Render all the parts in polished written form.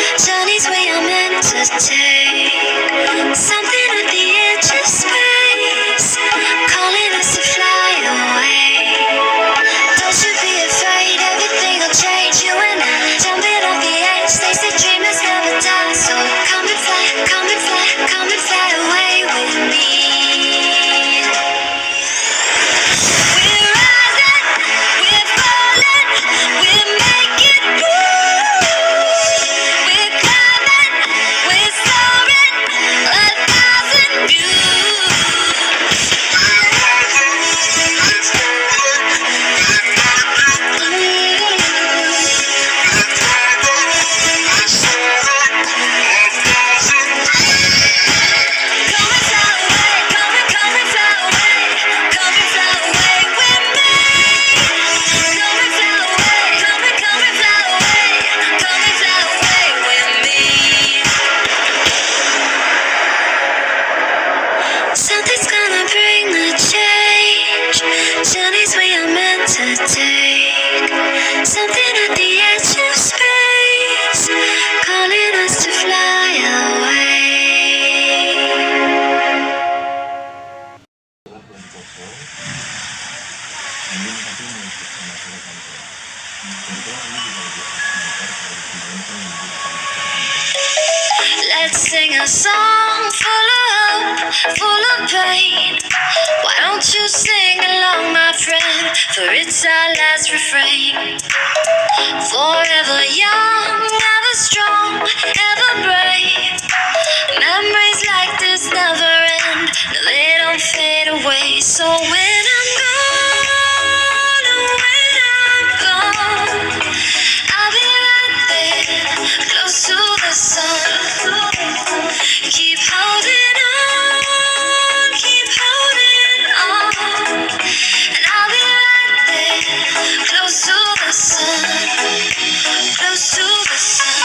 Journeys we are meant to take. Something at the edge of space, calling us to fly away. Don't you be afraid, everything will change. You and I, jumping off the edge. They say dreamers never die, so come and fly, come and fly, come and fly away with me. We're rising, we're falling, we're making moves. We're climbing, we're soaring, 1,000 views. Something's gonna bring the change. Journeys we are meant to take. Something at the edge of space, calling us to fly away. Let's sing a song full of hope, full of pain. Why don't you sing along, my friend? For it's our last refrain. Forever young, ever strong, ever brave. Memories like this never end. No, they don't fade away. So when I'm gone, oh, when I'm gone, I'll be right there, close to the sun. Keep holding on, keep holding on, and I'll be right there, close to the sun, close to the sun.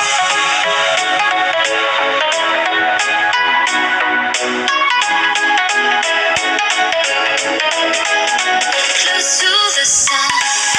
Close to the sun.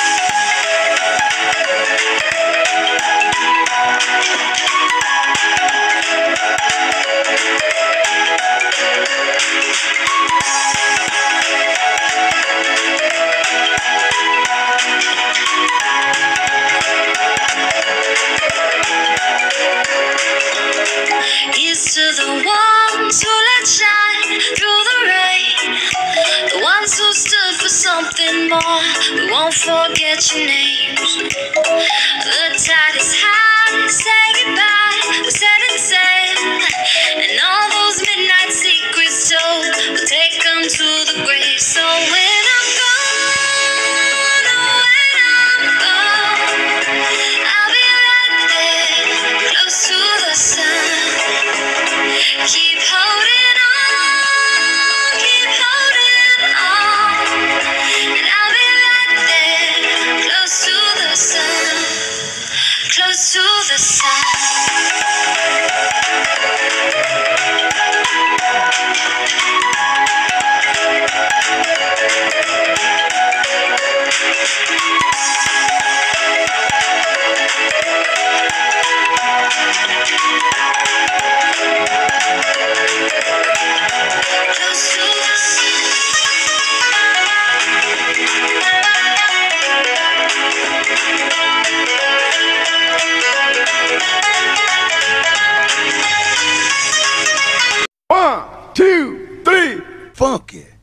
Here's to the ones who let shine through the rain, the ones who stood for something more. We won't forget your names. The tide is high, say goodbye, we're setting sail, and all those midnight secrets told, we'll take them to the grave. So when I'm gone, oh, when I'm gone, I'll be right there, close to the sun. Keep holding on, keep holding on, and I'll be right there, close to the sun, close to the sun. Close to the sun. 1, 2, 3, funky.